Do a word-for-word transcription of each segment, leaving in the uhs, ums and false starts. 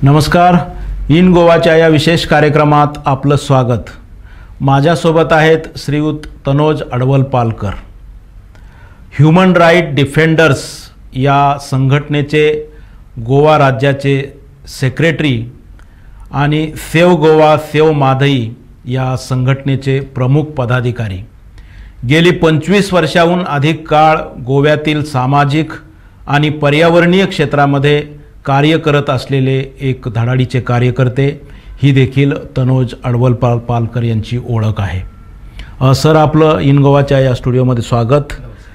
नमस्कार. इन गोवाच्या या विशेष कार्यक्रमात आपलं स्वागत. माझ्यासोबत आहेत Shriyut Tanoj Adwalpalkar. Human right defenders या संघटनेचे गोवा राज्याचे सेक्रेटरी आणि सेव गोवा सेव माधई या संघटनेचे प्रमुख पदाधिकारी. गेली पंचवीस वर्षाहून अधिक काळ गोव्यातील सामाजिक आणि पर्यावरणीय क्षेत्रामध्ये कार्य करत असलेले एक धडाडीचे कार्यकर्ते. ही देखील तनोज अडवलपालकर यांची ओळख आहे. सर, आपलं इन गोवाच्या या स्टुडिओमध्ये स्वागत.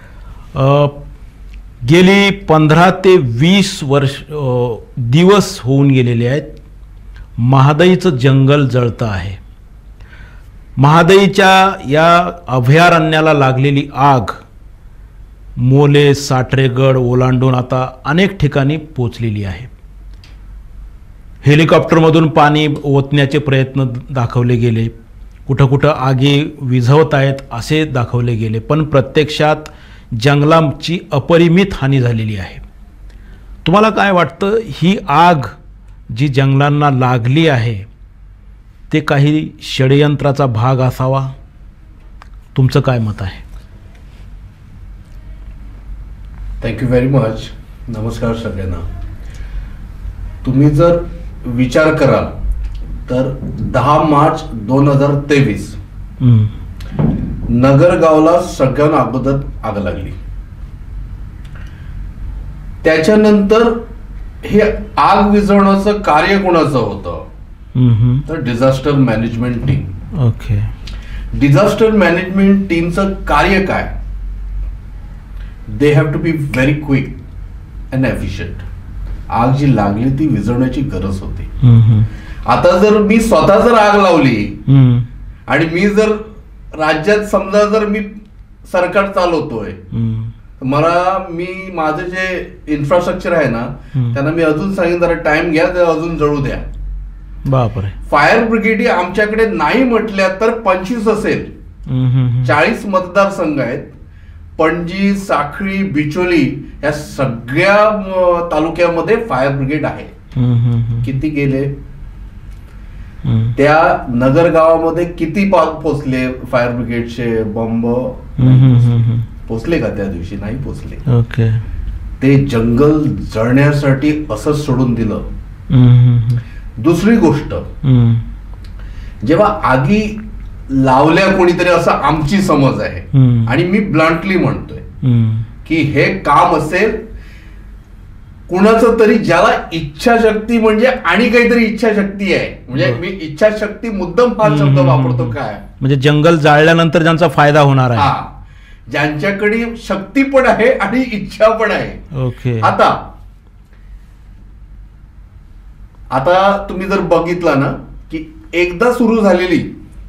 गेली पंधरा ते वीस वर्ष दिवस होऊन गेलेले आहेत. महादईचं जंगल जळतं आहे. महादईच्या या अभयारण्याला लागलेली आग मोले साठरेगड ओलांडून आता अनेक ठिकाणी पोचलेली आहे. हेलिकॉप्टरमधून पाणी ओतण्याचे प्रयत्न दाखवले गेले, कुठं कुठं आगी विझवत आहेत असे दाखवले गेले, पण प्रत्यक्षात जंगलाची अपरिमित हानी झालेली आहे. तुम्हाला काय वाटतं, ही आग जी जंगलांना लागली आहे ते काही षडयंत्राचा भाग असावा? तुमचं काय मत आहे? Thank you very much. नमस्कार सगळ्यांना. तुम्ही जर विचार कराल तर दहा मार्च दोन हजार तेवीस नगरगावला सगळ्यांना अगोदर आग लागली. त्याच्यानंतर हे आग विझवण्याचं कार्य कोणाचं होतं तर disaster management team. Okay. Disaster management टीमचं कार्य काय? They have to be very quick and efficient. आग जी लागली ती विझवण्याची गरज होती. आता जर मी स्वतः जर आग लावली आणि मी जर राज्यात समजा जर मी सरकार चालवतोय, मला मी माझं जे इन्फ्रास्ट्रक्चर आहे ना त्यांना मी अजून सांगेन जरा टाइम घ्या, तर अजून जळू द्या. बापरे. फायर ब्रिगेड आमच्याकडे नाही म्हटल्या तर पंचवीस असेल. चाळीस मतदारसंघ आहेत. पणजी, साखळी, बिचोली या सगळ्या तालुक्यामध्ये फायर ब्रिगेड आहे. किती गेले? त्या नगर गावामध्ये किती पोचले फायर ब्रिगेडचे बंब? पोचले का त्या दिवशी? नाही पोचले. ओके. ते जंगल जळण्यासाठी असंच सोडून दिलं. दुसरी गोष्ट, जेव्हा आगी लावल्या कोणीतरी असं आमची समज आहे आणि मी ब्लंटली म्हणतोय की हे काम असेल कुणाचं तरी ज्याला इच्छाशक्ती म्हणजे आणि काहीतरी इच्छाशक्ती आहे. म्हणजे मी इच्छाशक्ती मुद्दाम हा शब्द वापरतो. काय म्हणजे जंगल जाळल्यानंतर ज्यांचा फायदा होणार आहे, ज्यांच्याकडे शक्ती पण आहे आणि इच्छा पण आहे. ओके. आता आता तुम्ही जर बघितला ना की एकदा सुरू झालेली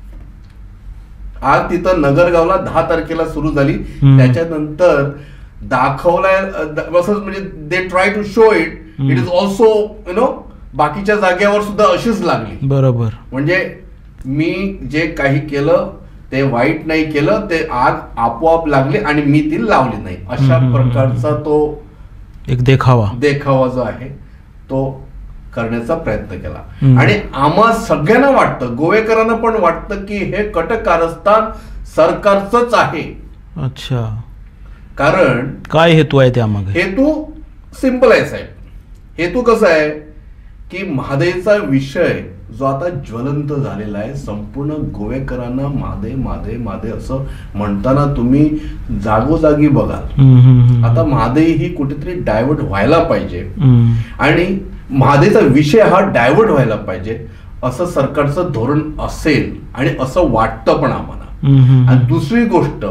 आग तिथं नगरगावला दहा तारखेला सुरू झाली. त्याच्यानंतर दाखवलाय असंच, म्हणजे they try to show it it is also you know बाकीच्या जागेवर सुद्धा अशीच लागली. बरोबर. म्हणजे मी जे काही केलं ते वाईट नाही केलं, ते आग आपोआप लागली आणि मी ती लावली नाही, अशा प्रकारचा तो एक देखावा देखावा जो आहे तो करण्याचा प्रयत्न केला. आणि आम्हा सगळ्यांना वाटतं, गोवेकरांना पण वाटतं की हे कटक कारस्थान सरकारचंच आहे. अच्छा. कारण काय हेतू आहे त्यामागे? हेतू सिंपल आहे साहेब. हेतू कसा आहे की महादेचा विषय जो आता ज्वलंत झालेला आहे, संपूर्ण गोवेकरांना मादे मादे मादे असं म्हणताना तुम्ही जागोजागी बघाल. आता महादे ही कुठेतरी डायव्हर्ट व्हायला पाहिजे आणि महादेचा विषय हा डायव्हर्ट व्हायला पाहिजे असं सरकारचं धोरण असेल आणि असं वाटतं पण आम्हाला. आणि दुसरी गोष्ट,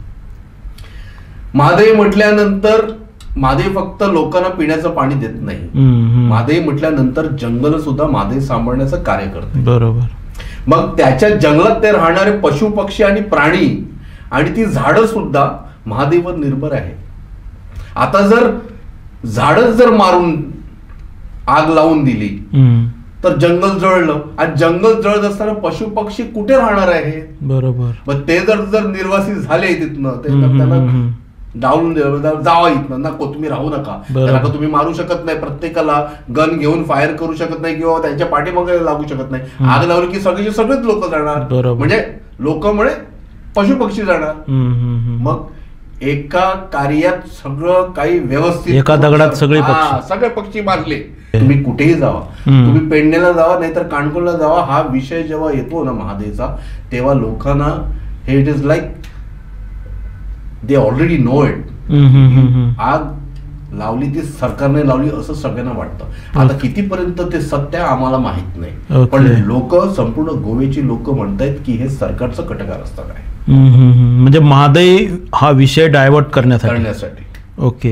महादेव म्हटल्यानंतर महादेव फक्त लोकांना पिण्याचं पाणी देत नाही. महादेव म्हटल्यानंतर जंगल सुद्धा महादेव सांभाळण्याचं कार्य करते. बरोबर. मग त्याच्या जंगलात ते राहणारे पशु पक्षी आणि प्राणी आणि ती झाडं सुद्धा महादेवावर निर्भर आहे. आता जर झाडच जर मारून आग लावून दिली तर जंगल जळलं. आणि जंगल जळत असताना पशु पक्षी कुठे राहणार आहे? बरोबर. मग ते जर जर निर्वासित झाले तिथनं, ते त्यांना डावलून दिलं, जावा इथनं, नको तुम्ही राहू नका, त्याला तुम्ही मारू शकत नाही, प्रत्येकाला गन घेऊन फायर करू शकत नाही किंवा त्यांच्या पाठीमागे लागू शकत नाही. आग लावली की सगळे सगळेच लोक जाणार, म्हणजे लोक म्हणजे पशु पक्षी जाणार. मग एका कार्यात सगळं काही व्यवस्थित, एका दगडात सगळे सगळे पक्षी मारले. तुम्ही कुठेही जावा, तुम्ही पेडणेला जावा नाहीतर काणकोणला जावा, हा विषय जेव्हा येतो ना महादेचा, तेव्हा लोकांना हे it is like they already know it. आग लावली ती सरकारने लावली असं सगळ्यांना वाटतं. आता कितीपर्यंत ते सत्य आम्हाला माहित नाही, पण लोक, संपूर्ण गोव्याची लोक म्हणतायत की हे सरकारचं कटकारस्थान आहे. म्हणजे महादई हा विषय डायव्हर्ट करण्यासाठी करण्यासाठी ओके.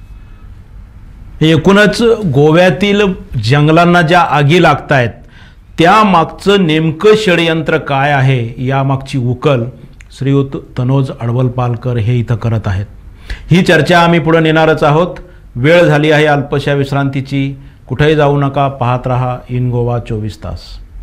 एकूणच गोव्यातील जंगलांना ज्या आगी लागत आहेत त्या मागचं नेमकं षडयंत्र काय आहे यामागची उकल श्रीयुत तनोज अडवलपालकर हे इथं करत आहेत. ही चर्चा आम्ही पुढे नेणारच आहोत. वेळ झाली आहे अल्पशा विश्रांतीची. कुठेही जाऊ नका, पाहत रहा इन गोवा चोवीस तास.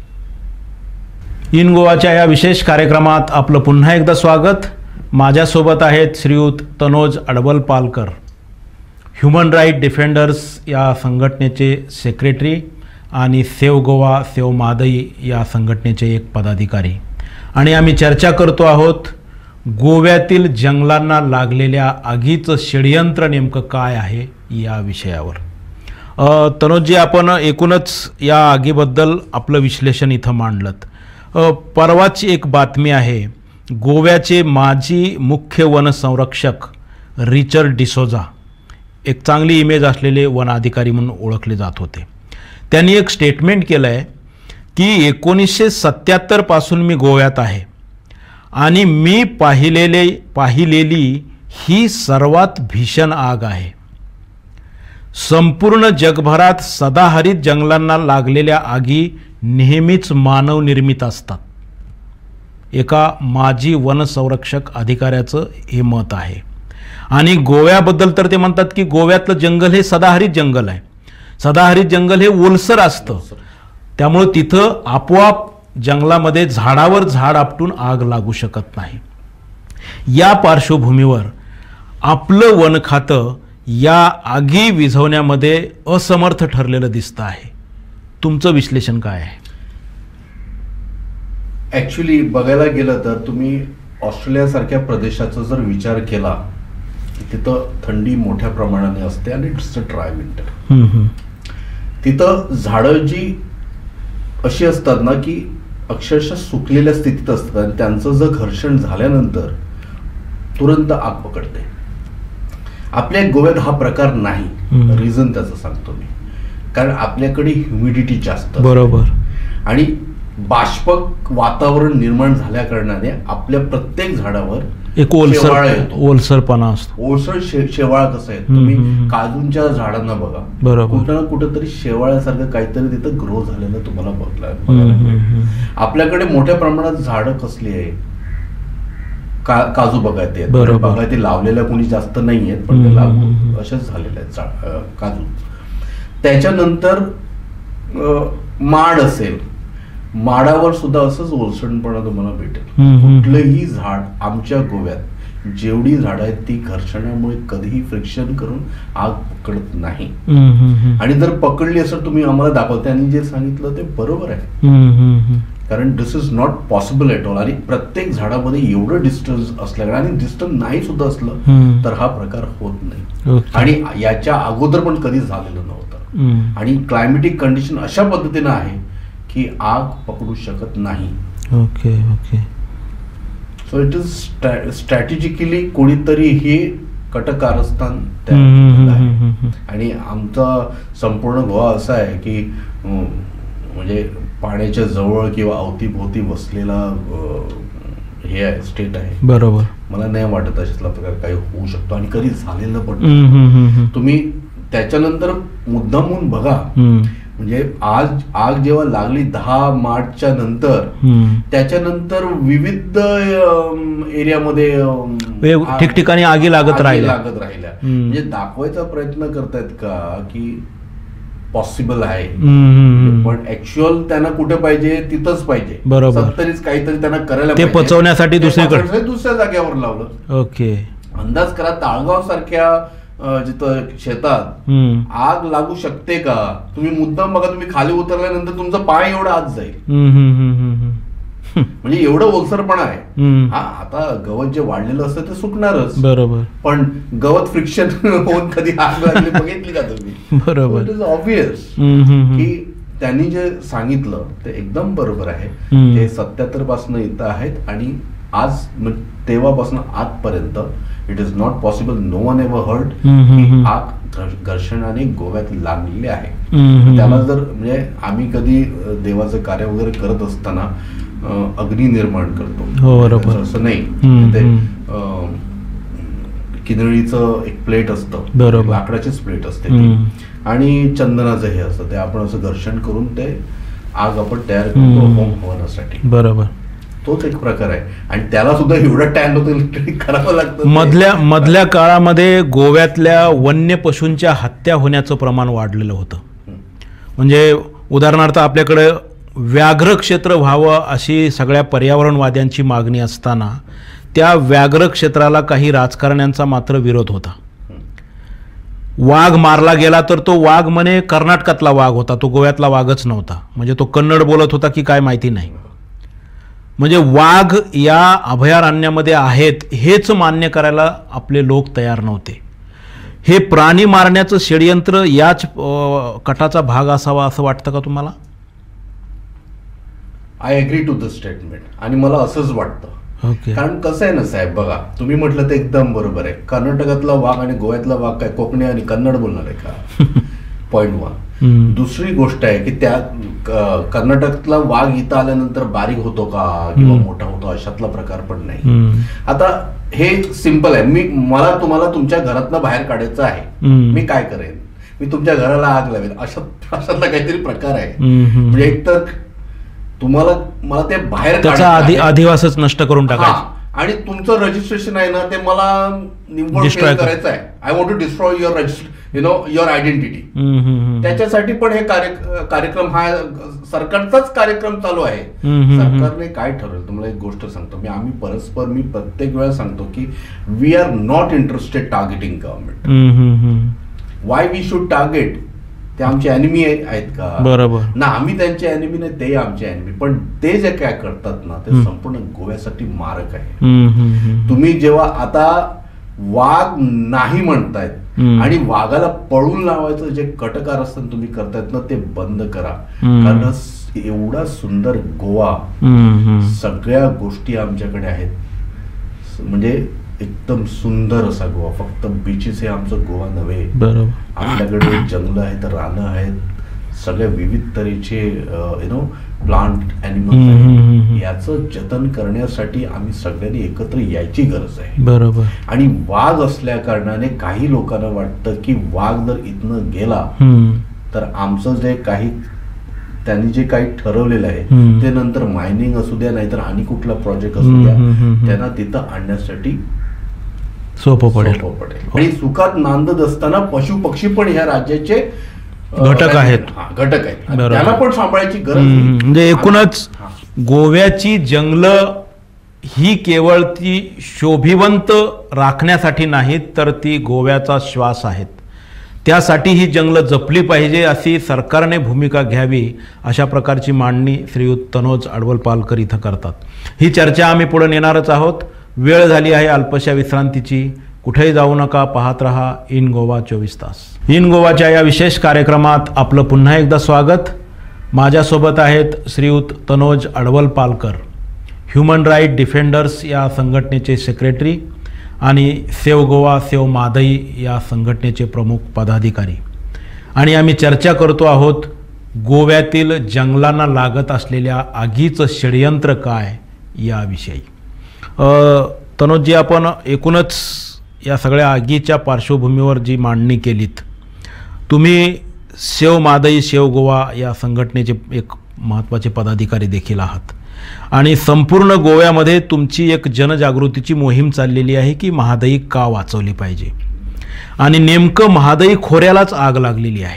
इन गोवाच्या या विशेष कार्यक्रमात आपलं पुन्हा एकदा स्वागत. माझ्यासोबत आहेत Shriyut Tanoj Adwalpalkar, human right defenders या संघटनेचे सेक्रेटरी आणि सेव गोवा सेव महादई या संघटनेचे एक पदाधिकारी. आणि आम्ही चर्चा करतो आहोत गोव्यातील जंगलांना लागलेल्या आगीचं षडयंत्र नेमकं काय आहे या विषयावर. तनोजी, आपण एकूणच या आगीबद्दल आपलं विश्लेषण इथं मांडलं. परवाची एक बातमी आहे, गोव्याचे माजी मुख्य वन संरक्षक रिचर्ड डिसोजा, एक चांगली इमेज असलेले वन अधिकारी म्हणून ओळखले जात होते, त्यांनी एक स्टेटमेंट केलं आहे की एकोणीसशे सत्याहत्तर पासून मी गोव्यात आहे आणि मी पाहिलेले पाहिलेली ही सर्वात भीषण आग आहे. संपूर्ण जगभरात सदाहरित जंगलांना लागलेल्या आगी नेहमीच मानवनिर्मित असतात. एका माजी वनसंरक्षक अधिकाऱ्याचं हे मत आहे. आणि गोव्याबद्दल तर ते म्हणतात की गोव्यातलं जंगल हे सदाहरित जंगल आहे. सदाहरित जंगल हे ओलसर असतं, त्यामुळे तिथं आपोआप जंगलामध्ये झाडावर झाड आपटून आग लागू शकत नाही. या पार्श्वभूमीवर आपलं वन खातं या आगी विझवण्यामध्ये असमर्थ ठरलेलं दिसतं आहे. तुमचं विश्लेषण काय आहे? ऍक्च्युली बघायला गेलं तर तुम्ही ऑस्ट्रेलियासारख्या प्रदेशाचा जर विचार केला, तिथं थंडी मोठ्या प्रमाणाने असते आणि इट्स अ ड्राय विंटर. तिथं झाडं जी अशी असतात ना की अक्षरशः सुकलेल्या स्थितीत असतात आणि त्यांचं जर घर्षण झाल्यानंतर तुरंत आग पकडते. आपल्या गोव्यात हा प्रकार नाही. रिझन त्याचं सांगतो मी, कारण आपल्याकडे ह्युमिडिटी जास्त, बरोबर, आणि बाष्पक वातावरण निर्माण झाल्या कारणाने आपल्या प्रत्येक झाडावर एक ओलसर ओलसरपणा असतो. ओलसर शेवाळ कसं आहे, तुम्ही काजूंच्या झाडांना बघा, बरोबर, कुठं ना कुठं तरी शेवाळ्यासारखं काहीतरी तिथं ग्रो झालेलं तुम्हाला बघायला. आपल्याकडे मोठ्या प्रमाणात झाडं कसली आहे, का काजू बघायचे, बघायचे लावलेल्या कोणी जास्त नाही आहेत, पण ते लागू अशाच झालेल्या आहेत काजू. त्याच्यानंतर माड असेल, माडावर सुद्धा असंच ओलसरपणा तुम्हाला भेटेल. कुठलंही झाड आमच्या गोव्यात जेवढी झाडं आहेत ती घर्षणामुळे कधीही फ्रिक्शन करून आग पकडत नाही. आणि जर पकडली असं तुम्ही आम्हाला दाखवते आणि जे सांगितलं ते बरोबर आहे, कारण this is not possible at all. आणि प्रत्येक झाडामध्ये एवढं डिस्टन्स असल्याकडे, आणि डिस्टन्स नाही सुद्धा असलं तर हा प्रकार होत नाही. आणि याच्या अगोदर पण कधीच झालेलं नव्हतं. आणि क्लायमेटिक कंडिशन अशा पद्धतीनं आहे की आग पकडू शकत नाही. Okay okay so it is strategically कोणीतरी हे कटकारस्थान आहे. आणि आमचा संपूर्ण गोवा असा आहे की म्हणजे पाण्याच्या जवळ किंवा अवतीभोवती वसलेला हे आहे, स्टेट आहे. बरोबर, मला नाही वाटत अशातला प्रकार काही होऊ शकतो आणि कधी झालेलं पण. तुम्ही त्याच्यानंतर मुद्दामून बघा, म्हणजे आज आग जेव्हा लागली दहा मार्चच्या नंतर, त्याच्यानंतर विविध एरियामध्ये ठिकठिकाणी आगी लागत राहिल्या लागत राहिल्या म्हणजे दाखवायचा प्रयत्न करतायत का की पॉसिबल आहे, पण ऍक्च्युअल त्यांना कुठे पाहिजे तिथंच पाहिजे. बरोबर, तरीच काहीतरी त्यांना करायला ते पचवण्यासाठी दुसरीकडे दुसऱ्या जागेवर लावलं. ओके अंदाज करा ताळगाव सारख्या जिथं शेतात हम्म. आग लागू शकते का? तुम्ही मुद्दाम बघा, तुम्ही खाली उतरल्यानंतर तुमचं पाय एवढं आत जाईल. हम्म, हम्म, हम्म, हम्म. म्हणजे एवढं ओलसरपणा आहे. हम्म. हा, आता गवत जे वाढलेलं असतं ते सुकणारच, बरोबर, पण गवत फ्रिक्शन होऊन कधी आग लागली बघितली का तुम्ही? बरोबर. इट इज ऑब्वियस हम्म, हम्म, हम्म. की त्यांनी जे सांगितलं ते एकदम बरोबर आहे. हम्म. ते सत्याहत्तर पासून इथं आहेत आणि आज म्हणजे तेव्हापासून आजपर्यंत it is not possible, no one ever heard hmm, hmm, की हम्म. आग घर्ष- घर्षणाने गोव्यात लागलेली आहे. हम्म, हम्म. त्याला जर म्हणजे आम्ही कधी अ, देवाचं कार्य वगैरे करत असताना अ, अग्नी निर्माण करतो. हो, बरोबर. त्याचं असं नाही, हम्म, ते हम्म. अ, किनळीचं एक प्लेट असतं, बरोबर. लाकडाचीच प्लेट असते ती, हम्म. आणि चंदनाचं हे असतं, ते आपण असं घर्षण करून ते आग आपण तयार करतो हम्म. होम हवनासाठी. बरोबर. तोच एक प्रकार आहे आणि त्याला सुद्धा एवढं टॅन होतं करावं लागतं. मधल्या मधल्या काळामध्ये गोव्यातल्या वन्य पशूंच्या हत्या होण्याचं प्रमाण वाढलेलं होतं. म्हणजे उदाहरणार्थ आपल्याकडे व्याघ्र क्षेत्र व्हावं अशी सगळ्या पर्यावरणवाद्यांची मागणी असताना त्या व्याघ्र क्षेत्राला काही राजकारण्यांचा मात्र विरोध होता. वाघ मारला गेला तर तो वाघ म्हणे कर्नाटकातला वाघ होता, तो गोव्यातला वाघच नव्हता. म्हणजे तो कन्नड बोलत होता की काय माहिती नाही. म्हणजे वाघ या अभयारण्यामध्ये आहेत हेच मान्य करायला आपले लोक तयार नव्हते. हे प्राणी मारण्याचं षडयंत्र याच अ, कटाचा भाग असावा असं वाटतं का तुम्हाला? I agree to the statement आणि मला असंच वाटतं. ओके. कारण कसं आहे ना साहेब, बघा तुम्ही म्हटलं ते एकदम बरोबर आहे. कर्नाटकातला वाघ आणि गोव्यातला वाघ काय कोकणी आणि कन्नड बोलणार आहे का? Point one. हम्म. दुसरी गोष्ट आहे की त्या क- कर्नाटकातला वाघ इथं आल्यानंतर बारीक होतो का किंवा हम्म. मोठा होतो अशातला प्रकार पण नाही. हम्म. आता हे सिंपल आहे. मी मला तुम्हाला तुमच्या घरातनं बाहेर काढायचं आहे, हम्म. मी काय करेन? मी तुमच्या घराला आग लावेन, अशा अशातला काहीतरी प्रकार आहे. हम्म. म्हणजे एक तर तुम्हाला मला ते बाहेर त्याचा काढायचं आधी आहे. अधिवासच नष्ट करून टाकायचं. हा, आणि तुमचं रजिस्ट्रेशन आहे ना ते मला निव्वळ Destroy fail कर. करायचं आहे. I want to destroy your you know your identity. Hmm, hmm, हम्म. त्याच्यासाठी पण हे कार्य कार्यक्रम हा सरकारचाच कार्यक्रम चालू आहे. हम्म, हम्म, हम्म. सरकारने काय ठरवलं तुम्हाला एक गोष्ट सांगतो मी. आम्ही परस्पर मी प्रत्येक वेळा सांगतो की we are not interested targeting government. Hmm, hmm, hmm. Why we should target? ते आमचे एनिमी आहेत का? बरोबर. ना आम्ही त्यांचे एनिमी नाही, ते आमचे एनिमी. पण ते जे काय करतात ना ते हम्म. संपूर्ण गोव्यासाठी मारक आहे. हम्म, हम्म, हम्म. तुम्ही जेव्हा आता वाघ नाही म्हणतायत हम्म. आणि वाघाला पळून लावायचं जे कटकार असतं तुम्ही करतायत ना ते बंद करा. हम्म. कारण स- एवढा सुंदर गोवा, हम्म, हम्म. सगळ्या गोष्टी आमच्याकडे आहेत. स- म्हणजे एकदम सुंदर असा गोवा. फक्त बीचेस हे आमचं गोवा नव्हे. बरोबर. आपल्याकडे जंगल आहेत, रानं आहेत, सगळ्या विविध तऱ्हेचे यु नो प्लांट हम्म, हम्म, हम्म. ॲनिमल्स. याचं जतन करण्यासाठी आम्ही सगळ्यांनी एकत्र यायची गरज आहे. बरोबर. आणि वाघ असल्या कारणाने काही लोकांना वाटतं की वाघ जर इथनं गेला हम्म. तर आमचं जे काही त्यांनी जे काही ठरवलेलं आहे हम्म. ते नंतर मायनिंग असू द्या नाहीतर आणि कुठला प्रोजेक्ट असू हम्म, द्या हम्म, हम्म. त्यांना तिथं आणण्यासाठी सोपं पडेल. सोपं पडेल. आणि सुखात नांदत असताना पशु पक्षी पण ह्या राज्याचे अ, घटक आहेत. हा, घटक आहेत आणि बरोबर. त्यांना पण सांभाळायची गरज हम्म, नाही. म्हणजे एकूणच हा. गोव्याची जंगलं ही केवळ ती शोभिवंत राखण्यासाठी नाहीत तर ती गोव्याचा श्वास आहेत. त्यासाठी ही जंगलं जपली पाहिजे अशी सरकारने भूमिका घ्यावी अशा प्रकारची मांडणी श्रीयुत तनोज अडवलपालकर इथं करतात. ही चर्चा आम्ही पुढे नेणारच आहोत. वेळ झाली आहे अल्पशा विश्रांतीची. कुठेही जाऊ नका, पाहत रहा इन गोवा चोवीस तास. इन गोवाच्या या विशेष कार्यक्रमात आपलं पुन्हा एकदा स्वागत. माझ्यासोबत आहेत Shriyut Tanoj Adwalpalkar, human right defenders या संघटनेचे सेक्रेटरी आणि सेव गोवा सेव मादई या संघटनेचे प्रमुख पदाधिकारी. आणि आम्ही चर्चा करतो आहोत गोव्यातील जंगलांना लागत असलेल्या आगीचं षडयंत्र काय याविषयी. अ, तनोजी, आपण एकूणच या सगळ्या आगीच्या पार्श्वभूमीवर जी मांडणी केलीत, तुम्ही सेव मादई सेव गोवा या संघटनेचे एक महत्त्वाचे पदाधिकारी देखील आहात आणि संपूर्ण गोव्यामध्ये तुमची एक जनजागृतीची मोहीम चाललेली आहे की महादई का वाचवली पाहिजे. आणि नेमकं महादई खोऱ्यालाच आग लागलेली आहे.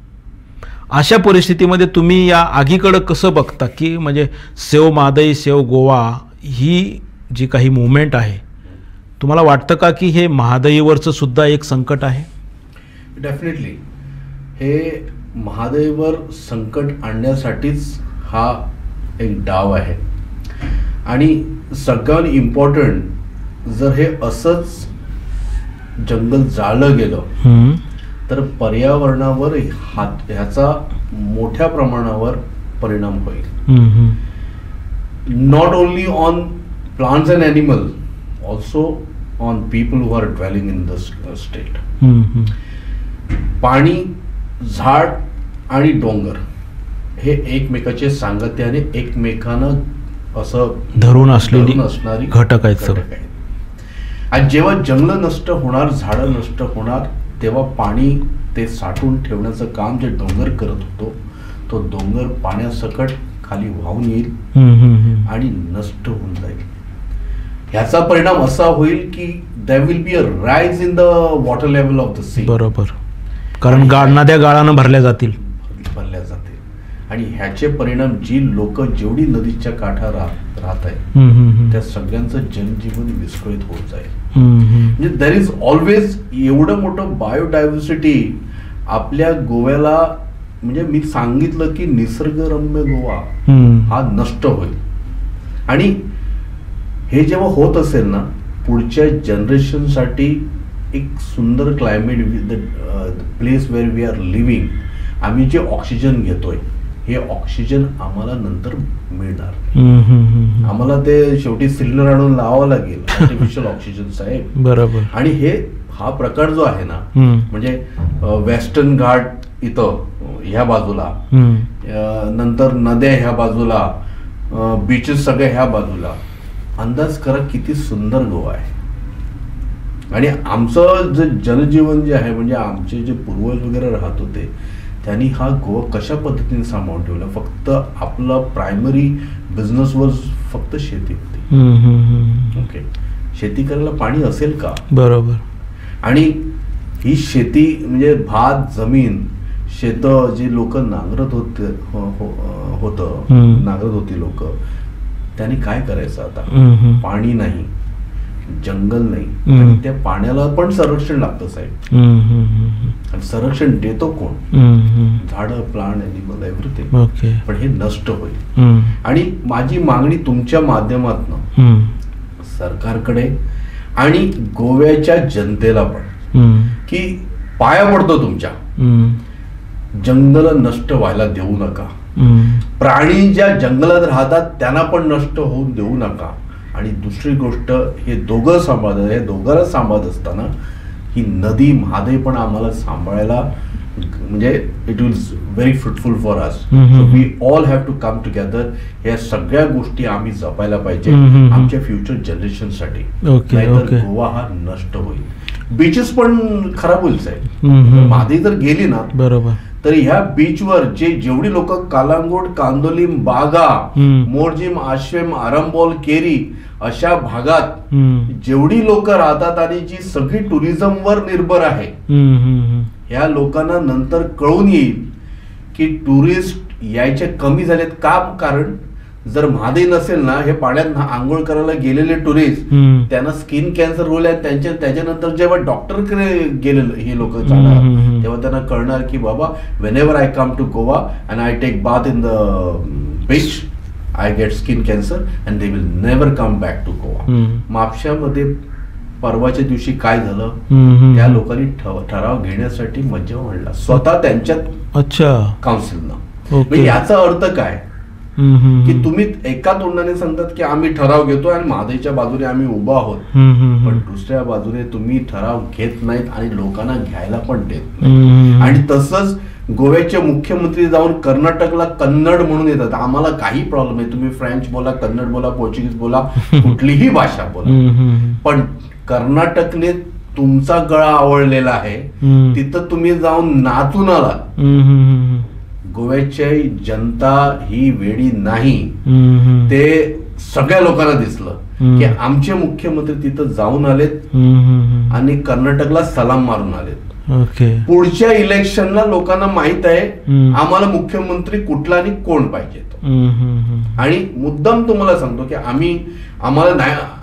अशा परिस्थितीमध्ये तुम्ही या आगीकडं कसं बघता की म्हणजे सेव मादई सेव गोवा ही जी काही मुवमेंट आहे तुम्हाला वाटतं का की हे महादयीवरचं सुद्धा एक संकट आहे? डेफिनेटली हे महादेवर संकट आणण्यासाठीच हा एक डाव आहे. आणि सगळ्यात इम्पॉर्टंट, जर हे असंच जंगल जाळलं गेलं हम्म. तर पर्यावरणावर हा ह्याचा मोठ्या प्रमाणावर परिणाम होईल. Hmm. Not only on plants and animal, also on people who are dwelling in the state. Hmm. पाणी, झाड आणि डोंगर हे एकमेकाचे सांगत्याने एकमेकांना असं धरून असलेली धरून असणारी घटक आहेत घटक सगळे. आहेत. आणि जेव्हा जंगल नष्ट होणार, झाडं नष्ट होणार, तेव्हा पाणी ते साठवून ठेवण्याचं काम जे डोंगर करत होतो, तो डोंगर पाण्यासकट खाली वाहून येईल हम्म. आणि नष्ट होऊन जाईल. ह्याचा परिणाम असा होईल की there will be a rise in the water level of the sea. बरोबर. कारण गा नद्या गाळानं भरल्या जातील. भरल्या जातील आणि ह्याचे परिणाम जी लोक जेवढी नदीच्या काठा राहत राहत आहेत हम्म. त्या सगळ्यांचं जनजीवन विस्कळीत होत जाईल. हम्म. म्हणजे देर इज ऑलवेज एवढं मोठं बायोडायव्हर्सिटी आपल्या गोव्याला. म्हणजे मी सांगितलं की निसर्गरम्य गोवा हम्म. हा नष्ट होईल. आणि हे जेव्हा होत असेल ना, पुढच्या जनरेशनसाठी एक सुंदर climate, the place where we are living, आम्ही जे ऑक्सिजन घेतोय हे ऑक्सिजन आम्हाला नंतर मिळणार. हम्म. आम्हाला ते शेवटी सिलेंडर आणून लावावं लागेल, आर्टिफिशियल ऑक्सिजन साहेब. बरोबर. आणि हे हा प्रकार जो आहे ना, हम्म. म्हणजे वेस्टर्न घाट इथं ह्या बाजूला, हम्म. अ, नंतर नद्या ह्या बाजूला, बीचेस सगळे ह्या बाजूला, अंदाज करा किती सुंदर गोवा आहे. आणि आमचं जे जनजीवन जे आहे, म्हणजे आमचे जे पूर्वज वगैरे राहत होते, त्यांनी हा गोवा कशा पद्धतीने सांभाळून ठेवला. फक्त आपला प्रायमरी बिझनेसवर फक्त शेती होती. हम्म. ओके, शेती करायला पाणी असेल का? बरोबर. आणि ही शेती म्हणजे भात जमीन शेतं जे लोक नांगरत होते हो- हो- होतं हम्म. नांगरत होती लोक, त्यांनी काय करायचं आता? हम्म. पाणी नाही, जंगल नाही, हम्म. आणि त्या पाण्याला पण संरक्षण लागतं साहेब. हम्म. आणि संरक्षण देतो कोण? हम्म. झाडं, प्लांट, ॲनिमल, एव्हरीथिंग. ओके. पण हे नष्ट होईल. हम्म. आणि माझी मागणी तुमच्या माध्यमातून हम्म. सरकारकडे आणि गोव्याच्या जनतेला पण, हम्म. की पाया पडतो तुमच्या, हम्म. जंगल नष्ट व्हायला देऊ नका. हम्म. प्राणी ज्या जंगलात राहतात त्यांना पण नष्ट होऊन देऊ नका. आणि दुसरी गोष्ट, हे दोघं सांभाळतात, हे दोघांना सांभाळत असताना ही नदी महादय पण आम्हाला सांभाळायला, म्हणजे it will very fruitful for us. So we all have to come together. या सगळ्या गोष्टी आम्ही जपायला पाहिजे हम्म. आमच्या फ्युचर जनरेशनसाठी. ओके. नाहीतर ओके. गोवा हा नष्ट होईल. बीचेस पण खराब होईल साहेब. हम्म. महादय जर गेली ना, बरोबर. तर ह्या बीचवर जे जेवढी लोक कालांगोट, कांदोलीम, बागा, हम्म. मोरजिम, आश्वेम, आरंबोल, केरी अशा भागात हम्म. जेवढी लोक राहतात आणि जी सगळी टुरिझमवर निर्भर आहे, हम्म. ह्या लोकांना नंतर कळून येईल की टुरिस्ट यायचे कमी झालेत का. कारण जर महादय नसेल ना, हे पाण्यात आंघोळ करायला गेलेले टुरिस्ट, हम्म. त्यांना स्किन कॅन्सर होईल. आणि त्यांच्या त्याच्यानंतर जेव्हा डॉक्टरकडे गेलेले हे लोक हम्म. जाणार, तेव्हा त्यांना कळणार की बाबा, whenever I come to Goa and I take bath in the beach, I get skin cancer and they will never come back to Goa. Hmm. म्हापशामध्ये परवाच्या दिवशी काय झालं, हम्म. त्या लोकांनी ठव- ठराव घेण्यासाठी मज्जा मांडला स्वतः त्यांच्यात अच्छा. काउन्सिलनं. ओके. म्हणजे याचा अर्थ काय हम्म. की तुम्ही एका तोंडाने सांगतात की आम्ही ठराव घेतो आणि महादयच्या बाजूने आम्ही उभा आहोत, हम्म. पण दुसऱ्या बाजूने तुम्ही ठराव घेत नाहीत आणि लोकांना घ्यायला पण देत नाही. हम्म. आणि तसंच गोव्याचे मुख्यमंत्री जाऊन कर्नाटकला कन्नड म्हणून येतात. आम्हाला काही प्रॉब्लेम नाही, तुम्ही फ्रेंच बोला, कन्नड बोला, पोर्चुगीज बोला, कुठलीही भाषा बोला, हम्म. पण कर्नाटकने तुमचा गळा आवळलेला आहे, हम्म. तिथं तुम्ही जाऊन नाचून आलात. हम्म. गोव्याची जनता ही वेडी नाही, हम्म. ते सगळ्या लोकांना दिसलं हम्म. की आमचे मुख्यमंत्री तिथं जाऊन आलेत हम्म. आणि कर्नाटकला सलाम मारून आलेत. ओके. पुढच्या इलेक्शनला लोकांना माहित आहे हम्म. आम्हाला मुख्यमंत्री कुठला आणि कोण पाहिजे तो. हम्म. आणि मुद्दाम तुम्हाला सांगतो की आम्ही आम्हाला नाही,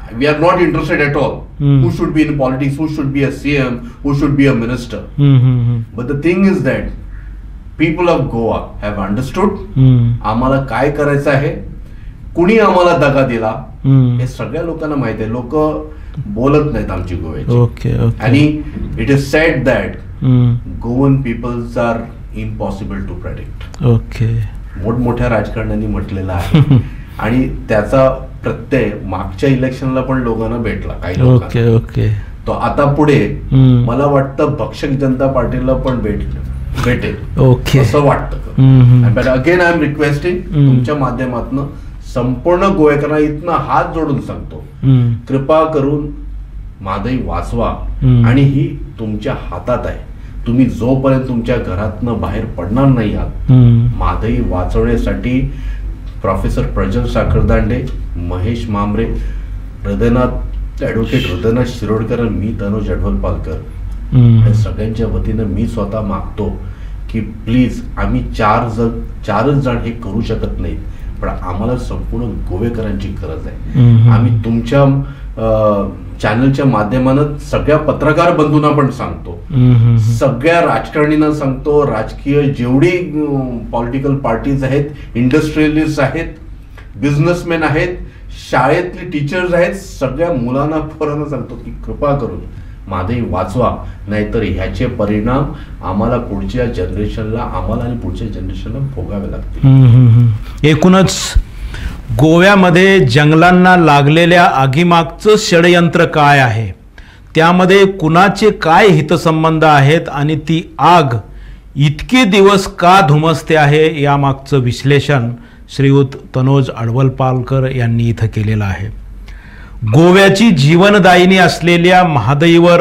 we are not interested at all Hmm. who should be in politics, who should be a C M, who should be a minister. हम्म, हम्म, But the thing is that people of Goa have understood हम्म, आम्हाला काय करायचं आहे, कुणी आम्हाला दगा दिला हम्म. हे सगळ्या लोकांना माहिती आहे. लोक बोलत नाहीत आमची गोव्याची. Okay okay. आणि it is said that hmm, Goan peoples are impossible to predict. Okay. मोठमोठ्या राजकारण्यांनी म्हटलेलं आहे आणि त्याचा प्रत्यय मागच्या इलेक्शनला पण लोकांना भेटला काही ओके लोकांना. ओके. तो आता पुढे हम्म. मला वाटतं भक्षक जनता पार्टीला पण भेट भेटेल ओके. असं वाटतं. Hmm, hmm. But again I am requesting hmm. तुमच्या माध्यमातून संपूर्ण गोव्याकरांना इथनं हात जोडून सांगतो, हम्म, कृपा करून महादई वाचवा. हम्म. आणि ही तुमच्या हातात आहे. तुम्ही जोपर्यंत तुमच्या घरातनं बाहेर पडणार नाही आहात, हम्म. महादई वाचवण्यासाठी प्रोफेसर प्रज्वल साखरदांडे, महेश मांबरे, हृदयनाथ ॲडव्होकेट हृदयनाथ शिरोडकर आणि मी तनोज अडवलपालकर हम्म. या सगळ्यांच्या वतीनं मी स्वतः मागतो की प्लीज, आम्ही चार जण चारच जण हे करू शकत नाहीत, पण आम्हाला संपूर्ण गोवेकरांची गरज आहे. हम्म. आम्ही तुमच्या चॅनलच्या माध्यमानं सगळ्या पत्रकार बंधूंना पण सांगतो, हम्म. सगळ्या राजकारणींना सांगतो, राजकीय जेवढी पॉलिटिकल पार्टीज आहेत, इंडस्ट्रियलिस्ट आहेत, बिझनेसमॅन आहेत, शाळेतले टीचर्स आहेत, सगळ्या मुलांना पोरांना सांगतो की कृपा करून महादई वाचवा, नाहीतर ह्याचे परिणाम आम्हाला पुढच्या जनरेशनला आम्हाला आणि पुढच्या जनरेशनला भोगावे लागतील. हम्म, हम्म, हम्म. एकूणच गोव्यामध्ये जंगलांना लागलेल्या आगीमागचं षडयंत्र काय आहे, त्यामध्ये कुणाचे काय हितसंबंध आहेत आणि ती आग इतके दिवस का धुमसते आहे, यामागचं विश्लेषण श्रीयुत तनोज अडवलपालकर यांनी इथं केलेलं आहे. गोव्याची जीवनदायिनी असलेल्या महादईवर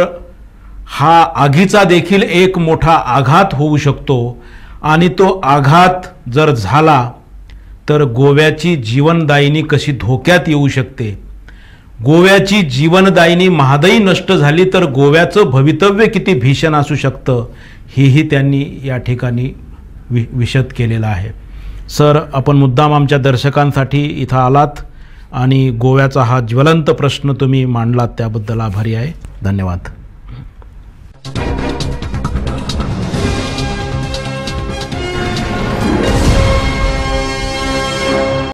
हा आगीचा देखील एक मोठा आघात होऊ शकतो आणि तो आघात जर झाला तर गोव्याची जीवनदायिनी कशी धोक्यात येऊ शकते. गोव्याची जीवनदायिनी महादई नष्ट झाली तर गोव्याचं भवितव्य किती भीषण असू शकतं, हेही त्यांनी या ठिकाणी वि विशद केलेलं आहे. सर, आपण मुद्दाम आमच्या दर्शकांसाठी इथं आलात आणि गोव्याचा हा ज्वलंत प्रश्न तुम्ही मांडलात, त्याबद्दल आभारी आहे. धन्यवाद.